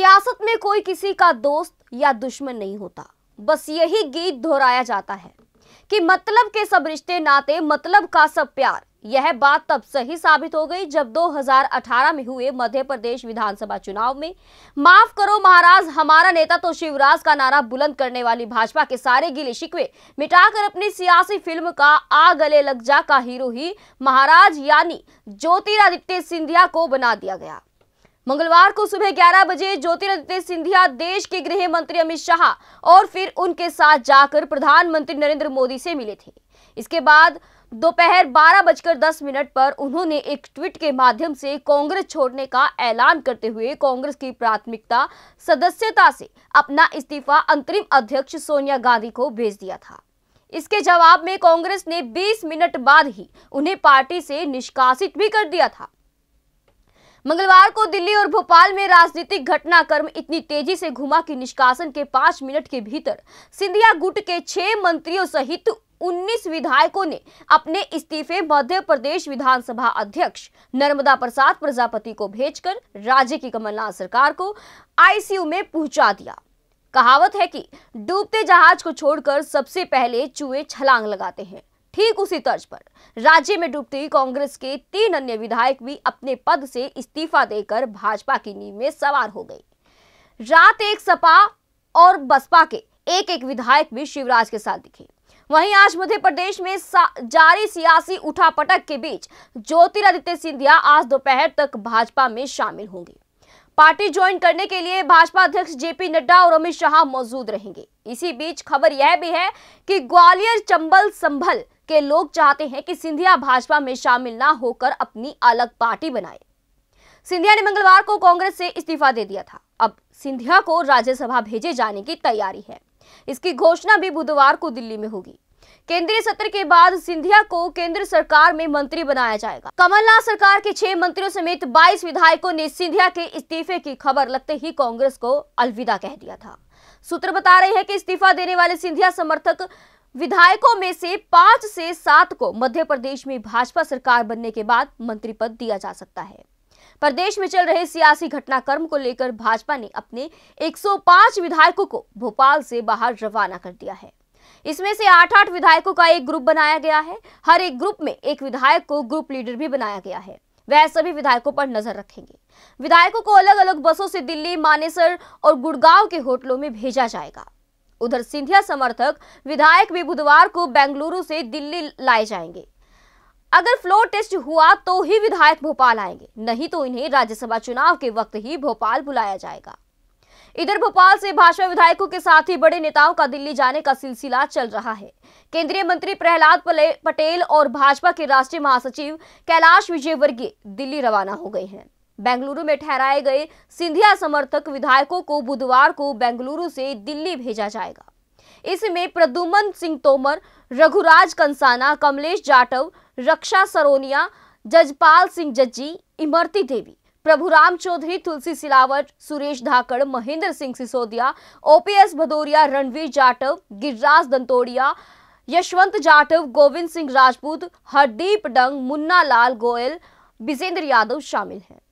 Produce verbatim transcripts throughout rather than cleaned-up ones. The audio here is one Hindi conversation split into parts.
सियासत में कोई किसी का दोस्त या दुश्मन नहीं होता, बस यही गीत दोहराया जाता है कि मतलब के सब रिश्ते नाते, मतलब का सब प्यार। यह बात तब सही साबित हो गई जब दो हज़ार अठारह में हुए मध्य प्रदेश विधानसभा चुनाव में माफ करो महाराज हमारा नेता तो शिवराज का नारा बुलंद करने वाली भाजपा के सारे गिले शिकवे मिटाकर अपनी सियासी फिल्म का आ गले लग जा का हीरो ही महाराज यानी ज्योतिरादित्य सिंधिया को बना दिया गया। मंगलवार को सुबह ग्यारह बजे ज्योतिरादित्य सिंधिया देश के गृह मंत्री अमित शाह और फिर उनके साथ जाकर प्रधानमंत्री नरेंद्र मोदी से मिले थे। इसके बाद दोपहर बारह बजकर दस मिनट पर उन्होंने एक ट्वीट के माध्यम से कांग्रेस छोड़ने का ऐलान करते हुए कांग्रेस की प्राथमिकता सदस्यता से अपना इस्तीफा अंतरिम अध्यक्ष सोनिया गांधी को भेज दिया था। इसके जवाब में कांग्रेस ने बीस मिनट बाद ही उन्हें पार्टी से निष्कासित भी कर दिया था। मंगलवार को दिल्ली और भोपाल में राजनीतिक घटनाक्रम इतनी तेजी से घुमा कि निष्कासन के पांच मिनट के भीतर सिंधिया गुट के छह मंत्रियों सहित उन्नीस विधायकों ने अपने इस्तीफे मध्य प्रदेश विधानसभा अध्यक्ष नर्मदा प्रसाद प्रजापति को भेजकर राज्य की कमलनाथ सरकार को आईसीयू में पहुंचा दिया। कहावत है कि डूबते जहाज को छोड़कर सबसे पहले चूहे छलांग लगाते हैं। ठीक उसी तर्ज पर राज्य में डूबती कांग्रेस के तीन अन्य विधायक भी अपने पद से इस्तीफा देकर भाजपा की नींव में सवार हो गए। रात एक सपा और बसपा के एक एक विधायक भी शिवराज के साथ दिखे। वहीं आज मध्य प्रदेश में जारी सियासी उठापटक के बीच ज्योतिरादित्य सिंधिया आज दोपहर तक भाजपा में शामिल होंगे। पार्टी ज्वाइन करने के लिए भाजपा अध्यक्ष जेपी नड्डा और अमित शाह मौजूद रहेंगे। इसी बीच खबर यह भी है कि ग्वालियर, चंबल, संभल के लोग चाहते हैं कि सिंधिया भाजपा में शामिल ना होकर अपनी अलग पार्टी बनाए। सिंधिया ने मंगलवार को कांग्रेस से इस्तीफा दे दिया था। अब सिंधिया को राज्यसभा भेजे जाने की तैयारी है। इसकी घोषणा भी बुधवार को दिल्ली में होगी। केंद्रीय सत्र के बाद सिंधिया को केंद्र सरकार में मंत्री बनाया जाएगा। कमलनाथ सरकार के छह मंत्रियों समेत बाईस विधायकों ने सिंधिया के इस्तीफे की खबर लगते ही कांग्रेस को अलविदा कह दिया था। सूत्र बता रहे हैं कि इस्तीफा देने वाले सिंधिया समर्थक विधायकों में से पांच से सात को मध्य प्रदेश में भाजपा सरकार बनने के बाद मंत्री पद दिया जा सकता है। प्रदेश में चल रहे सियासी घटनाक्रम को लेकर भाजपा ने अपने एक सौ पाँच विधायकों को भोपाल से बाहर रवाना कर दिया है। इसमें से आठ आठ विधायकों का एक ग्रुप बनाया गया है। हर एक ग्रुप में एक विधायक को ग्रुप लीडर भी बनाया गया है। वह सभी विधायकों पर नजर रखेंगे। विधायकों को अलग अलग बसों से दिल्ली, मानेसर और गुड़गांव के होटलों में भेजा जाएगा। उधर सिंधिया समर्थक विधायक भी बुधवार को बेंगलुरु से दिल्ली लाए जाएंगे। अगर फ्लोर टेस्ट हुआ तो ही विधायक भोपाल आएंगे, नहीं तो इन्हें राज्यसभा चुनाव के वक्त ही भोपाल बुलाया जाएगा। इधर भोपाल से भाजपा विधायकों के साथ ही बड़े नेताओं का दिल्ली जाने का सिलसिला चल रहा है। केंद्रीय मंत्री प्रहलाद पटेल और भाजपा के राष्ट्रीय महासचिव कैलाश विजयवर्गीय दिल्ली रवाना हो गए हैं। बेंगलुरु में ठहराए गए सिंधिया समर्थक विधायकों को बुधवार को बेंगलुरु से दिल्ली भेजा जाएगा। इसमें प्रद्युम्न सिंह तोमर, रघुराज कंसाना, कमलेश जाटव, रक्षा सरोनिया, जजपाल सिंह जज्जी, इमरती देवी, प्रभुराम चौधरी, तुलसी सिलावट, सुरेश धाकड़, महेंद्र सिंह सिसोदिया, ओपीएस भदौरिया, रणवीर जाटव, गिरिराज दंतोड़िया, यशवंत जाटव, गोविंद सिंह राजपूत, हरदीप डंग, मुन्ना लाल गोयल, विजेंद्र यादव शामिल हैं।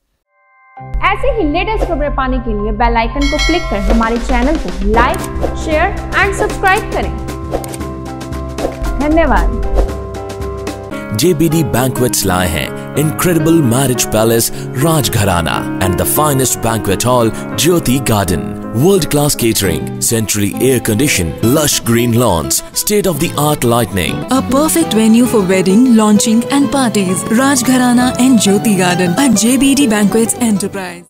ऐसे ही लेटेस्ट खबरें पाने के लिए बेल आइकन को क्लिक कर हमारे चैनल को लाइक, शेयर एंड सब्सक्राइब करें। धन्यवाद। J B D Banquets लाए हैं Incredible Marriage Palace Rajgharana and the finest banquet hall Jyoti Garden. World-class catering, centrally air-conditioned, lush green lawns, state-of-the-art lighting. A perfect venue for wedding, launching and parties. Rajgharana and Jyoti Garden at J B D Banquets Enterprise.